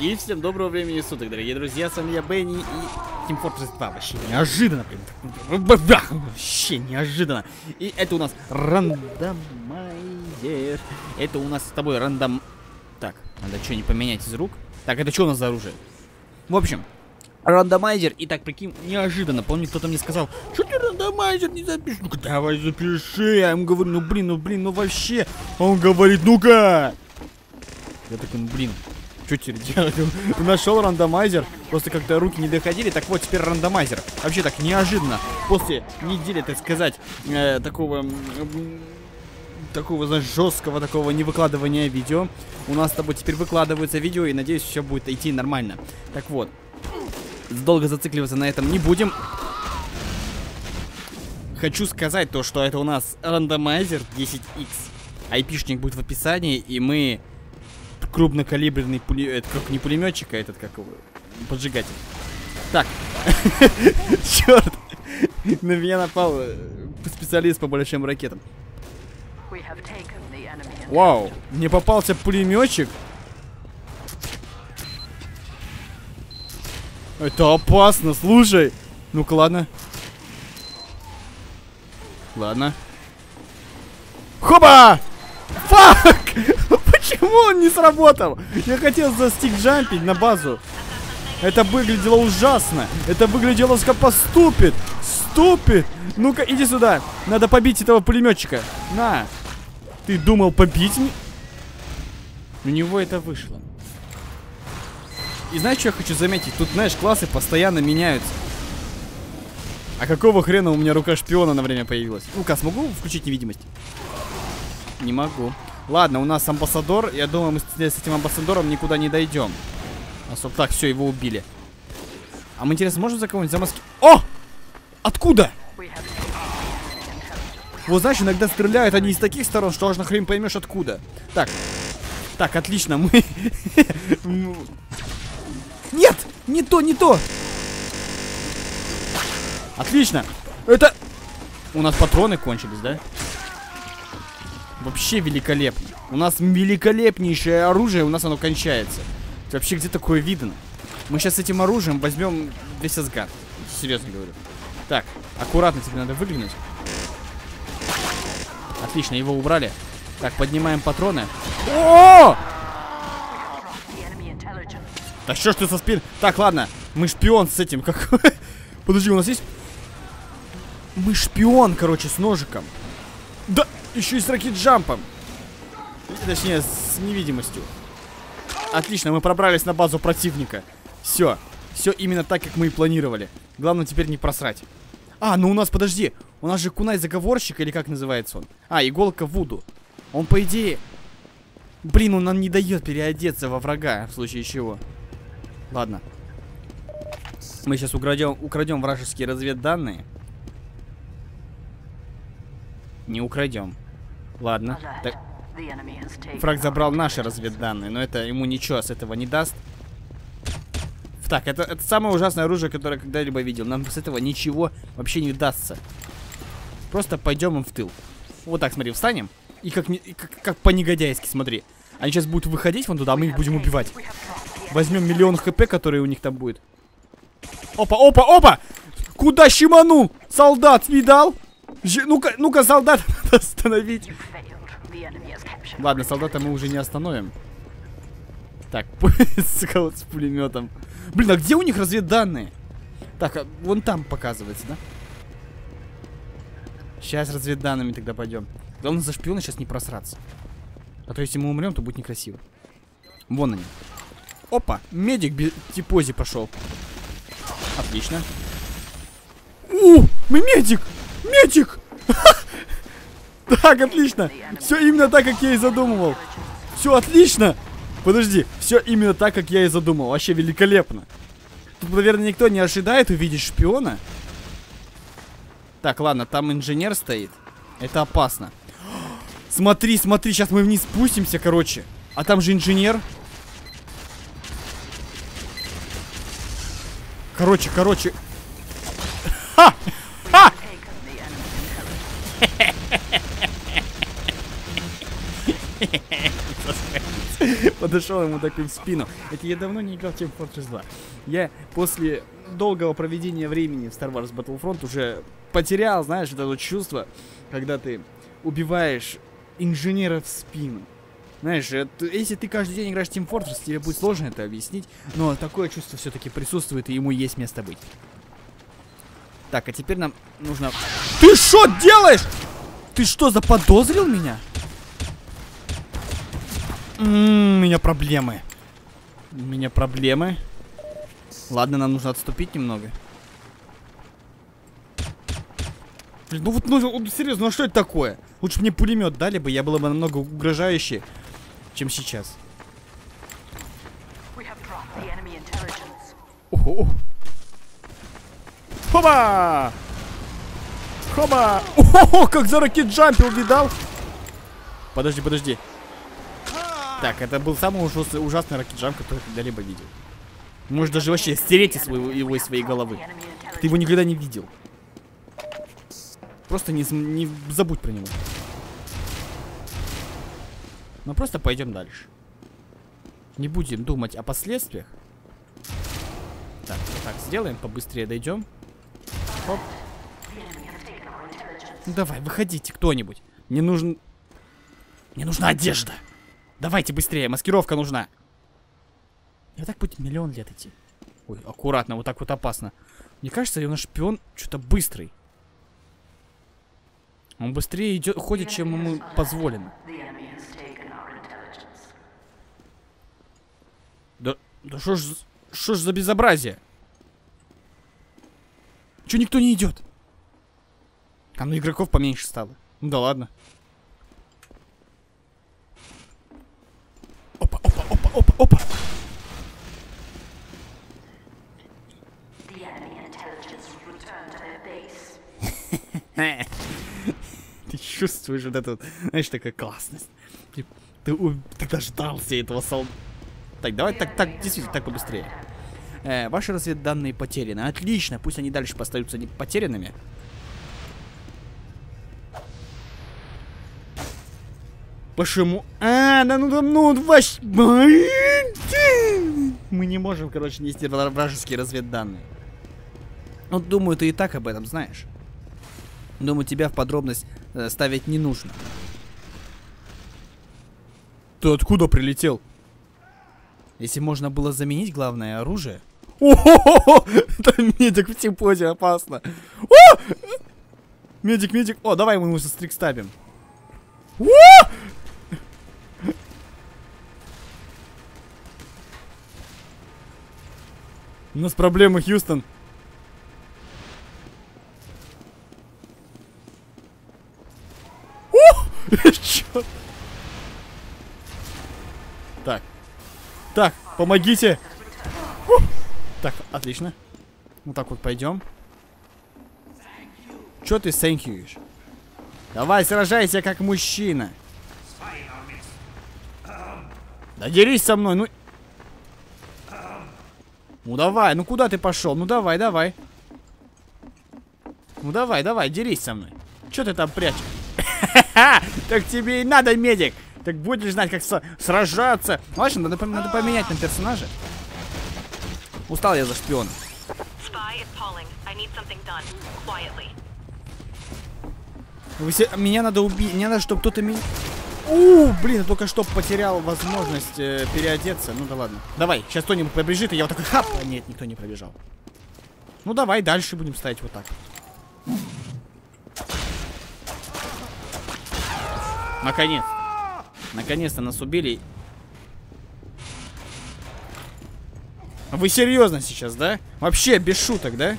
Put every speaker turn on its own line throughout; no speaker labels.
И всем доброго времени суток, дорогие друзья, с вами я, Бенни, и Team Fortress 2, вообще неожиданно, вообще неожиданно. И это у нас рандомайзер, это у нас с тобой рандом... Так, надо что-нибудь поменять из рук. Так, это что у нас за оружие? В общем, рандомайзер, и так, прикинь, неожиданно, помню, кто-то мне сказал, что ты рандомайзер не запишешь? Ну-ка, давай запиши, я ему говорю, ну блин, ну вообще. А он говорит, ну-ка. Я такой, ну блин. Что теперь делать? Нашел рандомайзер. Просто как-то руки не доходили. Так вот, теперь рандомайзер. Вообще так неожиданно. После недели, так сказать, такого, знаешь, жесткого такого невыкладывания видео. У нас с тобой теперь выкладываются видео. И надеюсь, все будет идти нормально. Так вот. Долго зацикливаться на этом не будем. Хочу сказать то, что это у нас рандомайзер 10X. Айпишник будет в описании. И мы... крупнокалиберный это как не пулеметчик, а этот как его поджигатель. Так. Черт. На меня напал специалист по большим ракетам. Вау. Мне попался пулеметчик. Это опасно, слушай. Ну-ка, ладно. Ладно. Хоба! Фак! Почему он не сработал? Я хотел застик-джампить на базу. Это выглядело ужасно. Это выглядело, как поступит. Ступит. Ну-ка, иди сюда. Надо побить этого пулеметчика. На. Ты думал побить меня? У него это вышло. И знаешь, что я хочу заметить? Тут, знаешь, классы постоянно меняются. А какого хрена у меня рука шпиона на время появилась? Ну-ка, смогу включить невидимость? Не могу. Ладно, у нас амбассадор. Я думаю, мы с этим амбассадором никуда не дойдем. Так, все, его убили. А мы, интересно, можем за кого-нибудь замаски... О! Откуда? Вот знаешь, иногда стреляют они из таких сторон, что аж нахрен поймешь откуда. Так. Так, отлично, мы... Нет! Не то, не то! Отлично! Это... У нас патроны кончились, да? Вообще великолепно. У нас великолепнейшее оружие, у нас оно кончается. Вообще где такое видно? Мы сейчас с этим оружием возьмем весь Асгард. Серьезно говорю. Так, аккуратно тебе надо выглянуть. Отлично, его убрали. Так, поднимаем патроны. О! Да что ж ты со спин... Так, ладно, мы шпион с этим. Как... Подожди, у нас есть... Мы шпион, короче, с ножиком. Да... Еще и с ракет-джампом. Точнее, с невидимостью. Отлично, мы пробрались на базу противника. Все. Все именно так, как мы и планировали. Главное теперь не просрать. А, ну у нас, подожди. У нас же кунай-заговорщик, или как называется он? А, иголка Вуду. Он, по идее... Блин, он нам не дает переодеться во врага, в случае чего. Ладно. Мы сейчас украдем вражеские разведданные. Не украдем. Ладно. Так. Фраг забрал наши разведданные, но это ему ничего с этого не даст. Так, это самое ужасное оружие, которое я когда-либо видел. Нам с этого ничего вообще не дастся. Просто пойдем им в тыл. Вот так, смотри, встанем. И как по-негодяйски, смотри. Они сейчас будут выходить вон туда, а мы их будем убивать. Возьмем миллион хп, которые у них там будет. Опа, опа, опа! Куда щеманул? Солдат, видал? Ну-ка, солдат надо остановить. Ладно, солдата мы уже не остановим. Так, скаут с пулеметом. Блин, а где у них разведданные? Так, а вон там показывается, да? Сейчас разведданными тогда пойдем. Главное за шпиона сейчас не просраться. А то если мы умрем, то будет некрасиво. Вон они. Опа, медик типози пошел. Отлично. Мы медик! Медик! Так, отлично. Все именно так, как я и задумывал. Все отлично. Подожди, все именно так, как я и задумал. Вообще великолепно. Тут, наверное, никто не ожидает увидеть шпиона. Так, ладно, там инженер стоит. Это опасно. Смотри, смотри, сейчас мы вниз спустимся, короче. А там же инженер. Короче. Ха! Ха! Подошел ему такой в спину. Это я давно не играл в Team Fortress 2. Я после долгого проведения времени в Star Wars Battlefront уже потерял, знаешь, это вот чувство, когда ты убиваешь инженера в спину. Знаешь, если ты каждый день играешь в Team Fortress, тебе будет сложно это объяснить, но такое чувство все-таки присутствует, и ему есть место быть. Так, а теперь нам нужно... Ты что делаешь? Ты что, заподозрил меня? У меня проблемы. У меня проблемы. Ладно, нам нужно отступить немного. Блин, ну вот, ну серьезно, ну что это такое? Лучше бы мне пулемет дали бы, я было бы намного угрожающе, чем сейчас. Ого! Хоба! Хоба! Ого, как за ракет-джампил, видал? Подожди, подожди. Так, это был самый ужасный ракет-джамп, который я когда-либо видел. Может даже вообще стереть его из своей головы. Ты его никогда не видел. Просто не забудь про него. Мы просто пойдем дальше. Не будем думать о последствиях. Так, вот так сделаем, побыстрее дойдем. Оп. Ну давай, выходите кто-нибудь. Мне нужна одежда. Давайте быстрее, маскировка нужна. И вот так будет миллион лет идти. Ой, аккуратно, вот так вот опасно. Мне кажется, у нас шпион что-то быстрый. Он быстрее идет, ходит, чем ему позволено. Да что ж за безобразие? Чё никто не идет? А ну игроков поменьше стало. Ну да ладно. Опа, опа, опа, опа, опа. Ты чувствуешь вот эту, знаешь, такая классность. Ты дождался этого солдата. Так, давай так, действительно, так побыстрее. Ваши разведданные потеряны. Отлично, пусть они дальше остаются потерянными. Почему? Ну, вообще... Мы не можем, короче, нести вражеские разведданные. Ну, думаю, ты и так об этом знаешь. Думаю, тебя в подробность ставить не нужно. Ты откуда прилетел? Если можно было заменить главное оружие... О-хо-хо-хо! Это медик в тимпозе, опасно. О! Медик. О, давай мы ему застрикстабим. О! У нас проблемы, Хьюстон. Чё? Так, помогите. Так, отлично. Вот так вот пойдем. Чё ты сэнкьюешь? Давай, сражайся как мужчина. Да дерись со мной, ну. Ну давай, ну куда ты пошел? Ну давай. Ну давай, дерись со мной. Чё ты там прячешь? Так тебе и надо, медик. Так будешь знать, как сражаться. Ладно, надо поменять на персонажа. Устал я за шпиона. Меня надо убить. Мне надо, чтобы кто-то меня... Блин, я только что потерял возможность переодеться. Ну да ладно. Давай, сейчас кто-нибудь побежит, и я вот такой хап. Нет, никто не пробежал. Ну давай, дальше будем ставить вот так. Наконец. Наконец-то нас убили. Вы серьезно сейчас, да? Вообще без шуток, да?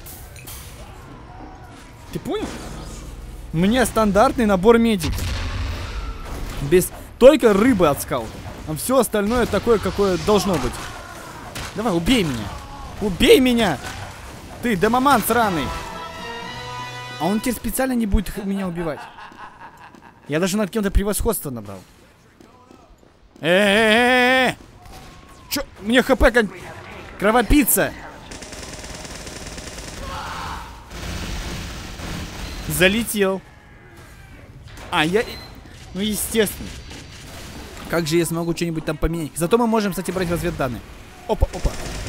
Ты понял? У меня стандартный набор медик. Без только рыбы от скаута. А все остальное такое, какое должно быть. Давай, убей меня. Убей меня! Ты, демоман сраный. А он теперь специально не будет меня убивать. Я даже над кем-то превосходство набрал. Чё? Мне хп как... Кровопийца. Залетел. Ну естественно. Как же я смогу что-нибудь там поменять? Зато мы можем, кстати, брать разведданные. Опа, опа.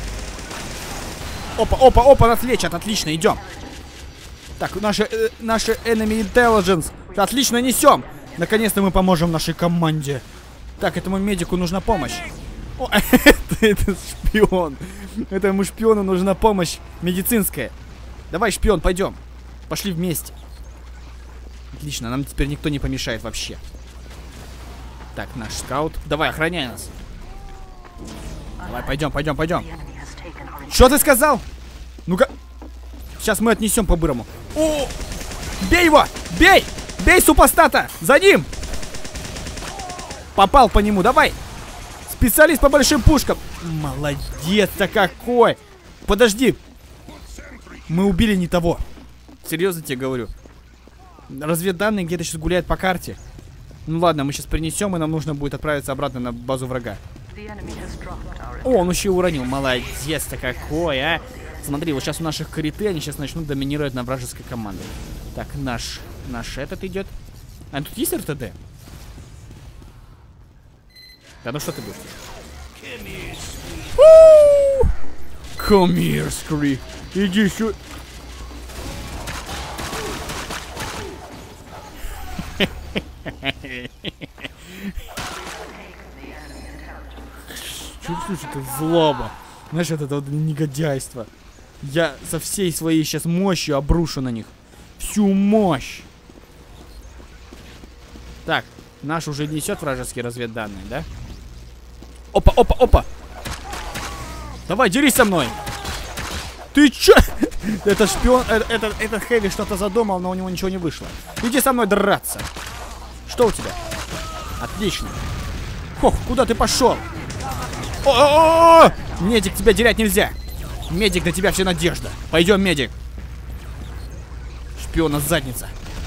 Опа, опа, опа, нас лечат. Отлично, идем. Так, наши enemy intelligence. Отлично, несем. Наконец-то мы поможем нашей команде. Так, этому медику нужна помощь. О, это шпион. Этому шпиону нужна помощь медицинская. Давай, шпион, пойдем. Пошли вместе. Отлично, нам теперь никто не помешает вообще. Так, наш скаут. Давай, охраняй нас. Давай, пойдем, пойдем, пойдем. Что ты сказал? Ну-ка. Сейчас мы отнесем по-бырому. О! Бей его! Бей! Бей супостата! За ним! Попал по нему, давай! Специалист по большим пушкам. Молодец-то какой! Подожди. Мы убили не того. Серьезно тебе говорю. Разведданные где-то сейчас гуляют по карте. Ну ладно, мы сейчас принесем, и нам нужно будет отправиться обратно на базу врага. О, он еще и уронил. Молодец-то какой, а! Смотри, вот сейчас у наших криты, они сейчас начнут доминировать на вражеской команде. Так, наш этот идет. А тут есть РТД? Да ну что ты будешь? Come here, Scree. Иди сюда. Чувствуешь, это злоба. Знаешь, это вот негодяйство. Я со всей своей сейчас мощью обрушу на них. Всю мощь. Так, наш уже несет вражеские разведданные, да? Опа, опа, опа. Давай, дерись со мной. Ты чё? Это шпион, этот Хэви что-то задумал, но у него ничего не вышло. Иди со мной драться. Что у тебя? Отлично. Ох, куда ты пошел? О-о-о! Медик, тебя терять нельзя. Медик, на тебя вся надежда. Пойдем, медик. Шпиона задница.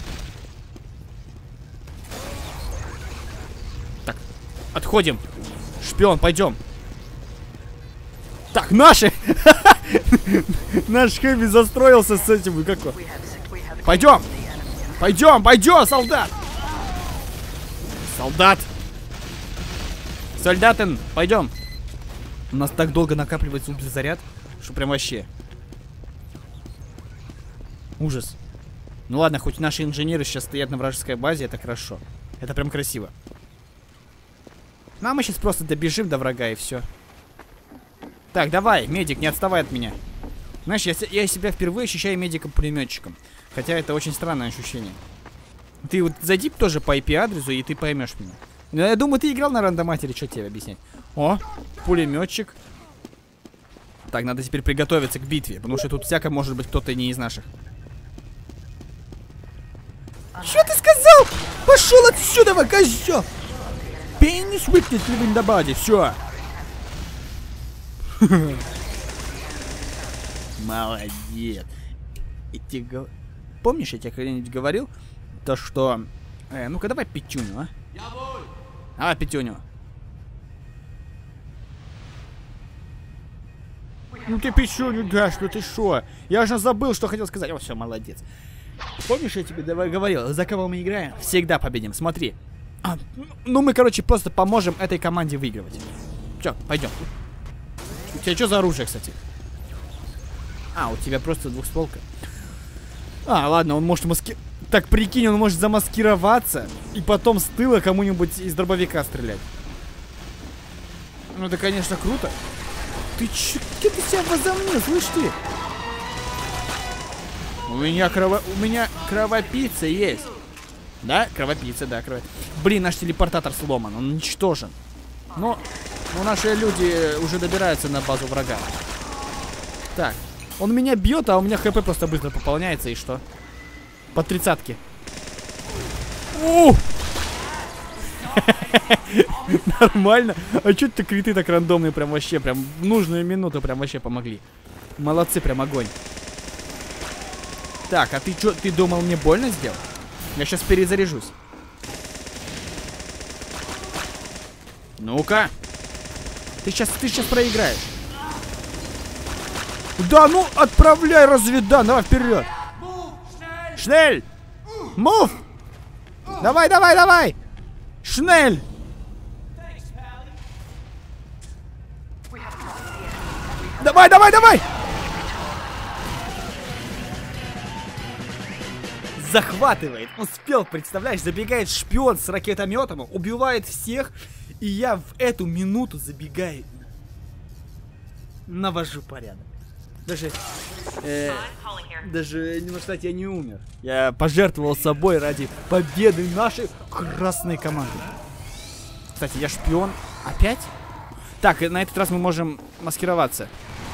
Так, отходим. Шпион, пойдем. Так, наши! Наш Хэви застроился с этим. Как? Пойдем! Пойдем, пойдем, солдат! Солдат! Солдатен, пойдем! У нас так долго накапливается заряд, что прям вообще. Ужас. Ну ладно, хоть наши инженеры сейчас стоят на вражеской базе, это хорошо. Это прям красиво. Ну а мы сейчас просто добежим до врага и все. Так, давай, медик, не отставай от меня. Знаешь, я себя впервые ощущаю медиком-пулеметчиком. Хотя это очень странное ощущение. Ты вот зайди тоже по IP-адресу, и ты поймешь меня. Ну, я думаю, ты играл на рандоматере, что тебе объяснять? О, пулеметчик. Так, надо теперь приготовиться к битве, потому что тут всяко может быть кто-то не из наших. Что ты сказал? Пошел отсюда, козел! Penis weakness living the body, все. Молодец. Помнишь, я тебе когда-нибудь говорил, то что... ну-ка, давай пятюню, а? Давай пятюню. Ну ты пятюню дашь, ну ты шо? Я же забыл, что хотел сказать. О, все, молодец. Помнишь, я тебе говорил, за кого мы играем? Всегда победим, смотри. Ну мы, короче, просто поможем этой команде выигрывать. Все, пойдем. У тебя что за оружие, кстати? А, у тебя просто двухстволка. А, ладно, он может Так, прикинь, он может замаскироваться и потом с тыла кому-нибудь из дробовика стрелять. Ну это, конечно, круто. Ты чё? Где ты себя возомнил, слышь ты? У меня кровопийца есть. Да? Кровопийца, да, кровопийца. Блин, наш телепортатор сломан, он уничтожен. Но наши люди уже добираются на базу врага. Так, он меня бьет, а у меня хп просто быстро пополняется, и что? По 30-ке. Нормально. А чё ты криты так рандомные прям вообще, прям в нужную минуту прям вообще помогли. Молодцы, прям огонь. Так, а ты чё, ты думал, мне больно сделал? Я сейчас перезаряжусь. Ну-ка. Ты сейчас проиграешь. Да ну, отправляй разведан, давай вперед. Шнель! Мув! Давай, давай, давай! Шнель! Давай, давай, давай! Захватывает. Успел, представляешь, забегает шпион с ракетометом, убивает всех, и я в эту минуту забегаю. Навожу порядок. Даже, можно сказать, я не умер. Я пожертвовал собой ради победы нашей красной команды. Кстати, я шпион. Опять? Так, на этот раз мы можем маскироваться.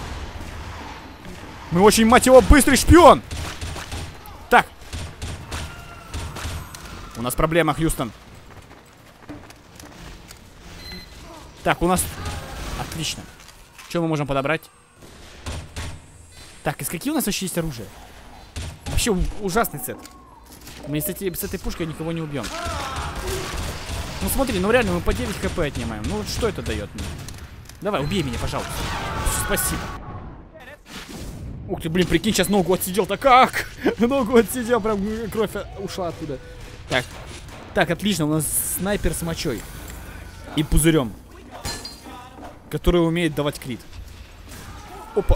Мы очень, мать его, быстрый шпион! Так. У нас проблема, Хьюстон. Так, у нас... Отлично. Что мы можем подобрать? Так, из каких у нас вообще есть оружие? Вообще ужасный сет. Мы с этой пушкой никого не убьем. Ну смотри, ну реально мы по 9 хп отнимаем. Ну вот что это дает мне? Давай, убей меня, пожалуйста. Спасибо. Ух ты, блин, прикинь, сейчас ногу отсидел-то как? Ногу отсидел, прям кровь ушла оттуда. Так, так, отлично, у нас снайпер с мочой. И пузырем. Который умеет давать крит. Опа.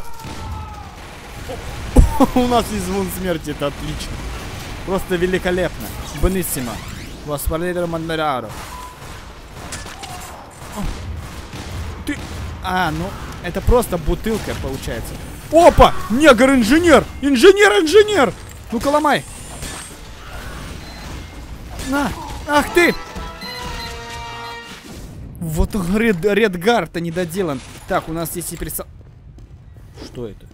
У нас есть звон смерти, это отлично. Просто великолепно. Бонissимо. Воспаление Мандераро. Ты... А, ну, это просто бутылка получается. Опа! Негр-инженер! Инженер-инженер! Ну-ка, ломай! На! Ах ты! Вот Редгар-то недоделан. Так, у нас есть теперь... Что это?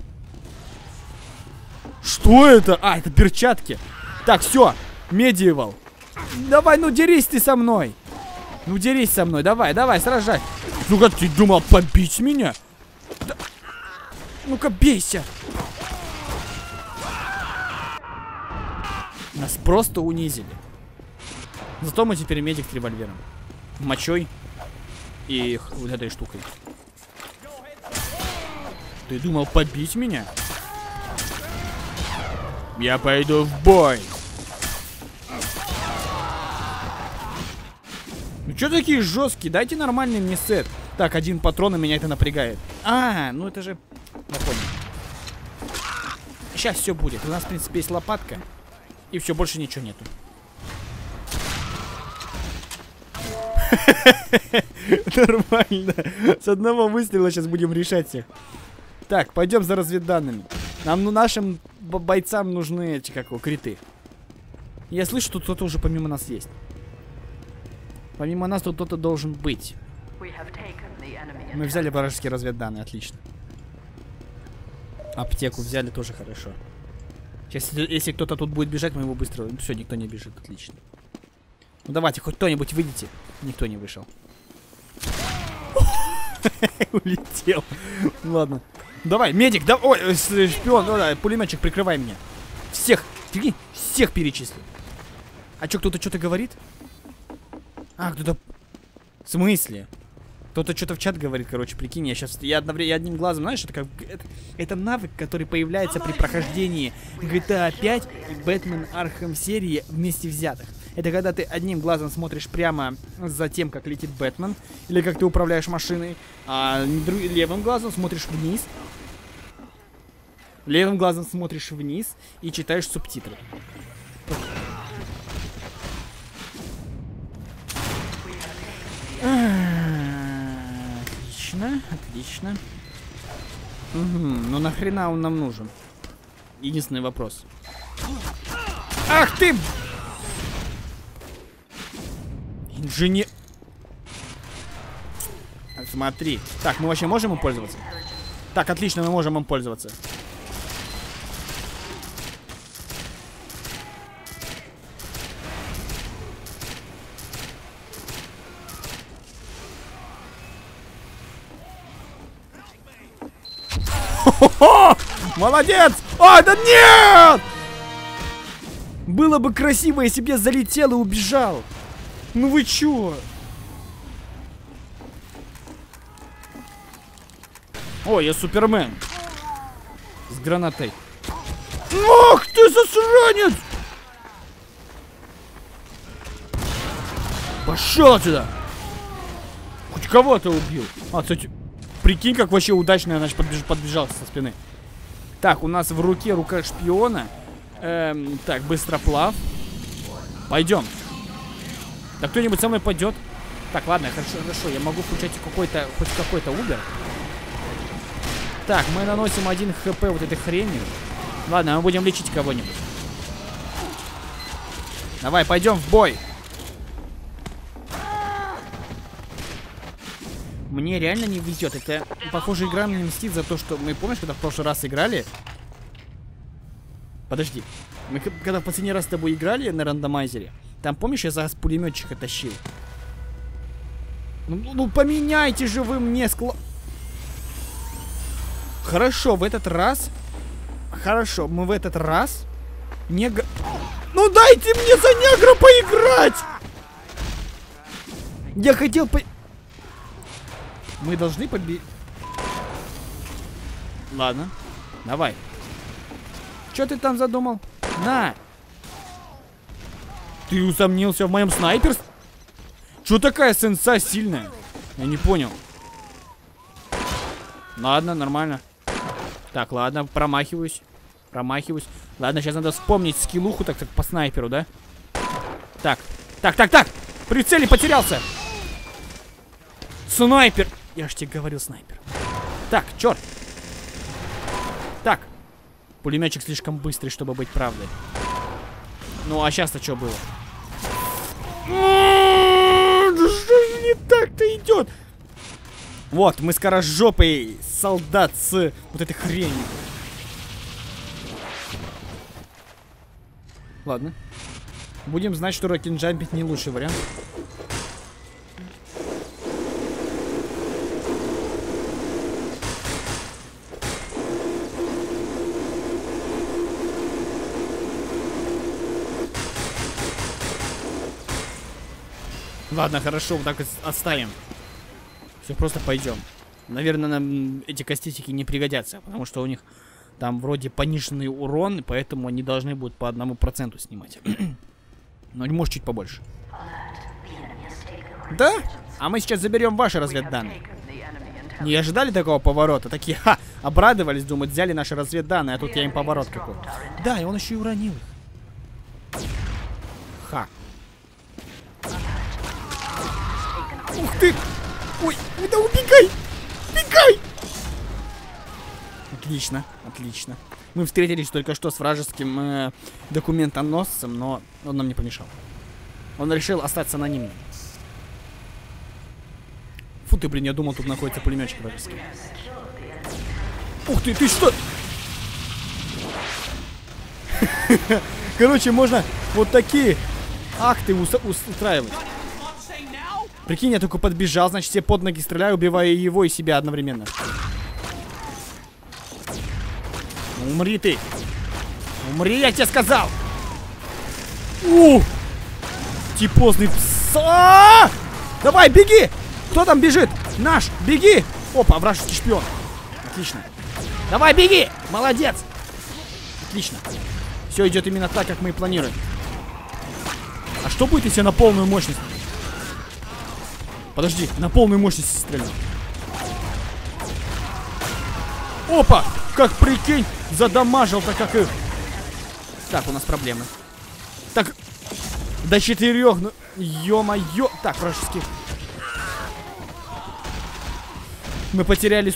Что это? А, это перчатки. Так, все. Медиевал. Давай, ну дерись ты со мной. Ну дерись со мной. Давай, давай, сражай. Ну-ка, ты думал побить меня? Да. Ну-ка, бейся. Нас просто унизили. Зато мы теперь медик с револьвером. Мочой. И вот этой штукой. Ты думал побить меня? Я пойду в бой. Ну что такие жесткие? Дайте нормальный мне сет. Так, один патрон, и меня это напрягает. А, ну это же... Я понял. Сейчас все будет. У нас, в принципе, есть лопатка. И все, больше ничего нету. Нормально. С одного выстрела сейчас будем решать всех. Так, пойдем за разведданными. Нам, ну, нашим бойцам нужны эти, как его, криты. Я слышу, тут кто-то уже помимо нас есть. Помимо нас тут кто-то должен быть. Мы взяли вражеские разведданные, отлично. Аптеку взяли, тоже хорошо. Сейчас, если кто-то тут будет бежать, мы его быстро... Ну, все, никто не бежит, отлично. Ну давайте, хоть кто-нибудь выйдите. Никто не вышел. Улетел. Ладно. Давай, медик, да, ой, шпион, давай, пулеметчик, прикрывай меня. Всех, всех перечисли. А что, кто-то что-то говорит? А, кто-то... В смысле? Кто-то что-то в чат говорит, короче, прикинь, я одним глазом, знаешь, это как... Это навык, который появляется при прохождении GTA 5 и Batman Arkham серии вместе взятых. Это когда ты одним глазом смотришь прямо за тем, как летит Бэтмен, или как ты управляешь машиной, а левым глазом смотришь вниз. Левым глазом смотришь вниз и читаешь субтитры. Отлично, отлично. Угу, ну нахрена он нам нужен? Единственный вопрос. Ах ты! Инженер... Смотри. Так, мы вообще можем им пользоваться? Так, отлично, мы можем им пользоваться. Хо-хо-хо! Молодец! А, да нет! Было бы красиво, если бы я залетел и убежал. Ну вы чё? Ой, я Супермен. С гранатой. Ах ты засранец! Пошел отсюда! Хоть кого-то убил. А, кстати... Прикинь, как вообще удачно, значит, подбежал со спины. Так, у нас в руке рука шпиона. Так, быстроплав. Пойдем. Да кто-нибудь со мной пойдет? Так, ладно, хорошо, я могу включать хоть какой-то Uber. Так, мы наносим 1 хп вот этой хренью. Ладно, мы будем лечить кого-нибудь. Давай, пойдем в бой. Мне реально не везет. Это, похоже, игра мне мстит за то, что... Мы, помнишь, когда в прошлый раз играли? Подожди. Мы когда в последний раз с тобой играли на рандомайзере, там, помнишь, я за пулеметчика тащил? Ну, поменяйте же вы мне Хорошо, в этот раз... Хорошо, мы в этот раз... Ну дайте мне за негра поиграть! Я хотел Мы должны победить. Ладно, давай. Что ты там задумал? На! Ты усомнился в моем снайперстве? Чё такая сенса сильная? Я не понял. Ладно, нормально. Так, ладно, промахиваюсь. Ладно, сейчас надо вспомнить скиллуху, так по снайперу, да? Так. Прицели потерялся. Снайпер. Я ж тебе говорил, снайпер. Так, черт. Так. Пулеметчик слишком быстрый, чтобы быть правдой. Ну, а сейчас-то что было? Да что же не так-то идет? Вот, мы скорожопый солдат с вот этой хренью. Ладно. Будем знать, что рокинджампить не лучший вариант. Ладно, хорошо, вот так и оставим. Все, просто пойдем. Наверное, нам эти кастетики не пригодятся, потому что у них там вроде пониженный урон, поэтому они должны будут по 1% снимать. Но не может чуть побольше. Да? А мы сейчас заберем ваши разведданные. Не ожидали такого поворота? Такие, ха, обрадовались, думают, взяли наши разведданные, а тут я им поворот какой. Да, и он еще и уронил их. Ха. Ух ты! Ой, да убегай! Убегай! Отлично, отлично. Мы встретились только что с вражеским документоносцем, но он нам не помешал. Он решил остаться анонимным. Фу ты, блин, я думал, тут находится пулеметчик вражеский. Ух ты, ты что? Короче, можно вот такие акты устраивать. Прикинь, я только подбежал, значит, все под ноги стреляю, убивая его и себя одновременно. Умри ты! Умри, я тебе сказал! Типозный пса! Давай, беги! Кто там бежит? Наш, беги! Опа, вражеский шпион. Отлично. Давай, беги! Молодец! Отлично. Все идет именно так, как мы и планируем. А что будет, если на полную мощность? Подожди, на полную мощность стрельну. Опа! Как прикинь, задамажил-то как их. Так, у нас проблемы. Так, до 4, ну, ё-моё. Так, вражеских. Мы потеряли...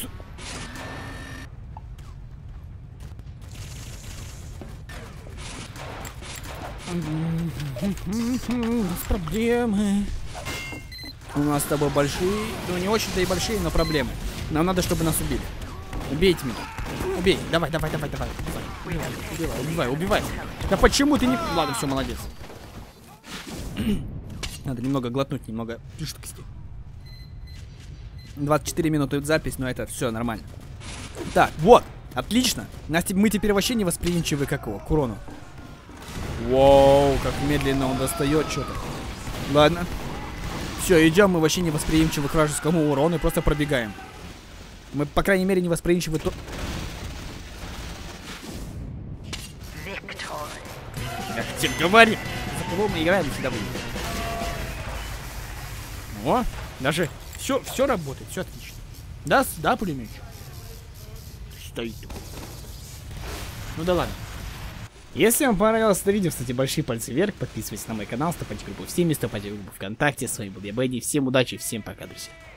Проблемы. У нас с тобой большие, ну не очень-то и большие, но проблемы. Нам надо, чтобы нас убили. Убейте меня. Убей. Давай. Убивай. Да почему ты не... Ладно, все, молодец. Надо немного глотнуть, немного жидкости. 24 минуты запись, но это все нормально. Так, вот. Отлично. Мы теперь вообще не восприимчивы как его, к урону. Воу, как медленно он достает что-то. Ладно. Все, идем, мы вообще не восприимчивы к вражескому урону и просто пробегаем. Мы, по крайней мере, не восприимчивы то... Я тебе говорю. За кого мы играем, всегда будем. О, даже все работает, все отлично.
Да, пулеметчик? Стоит. Ну да ладно.
Если вам понравилось это видео, ставьте большие пальцы вверх, подписывайтесь на мой канал, вступайте в группу в Steam, вступайте в группу ВКонтакте. С вами был я, Бэдди. Всем удачи, всем пока, друзья.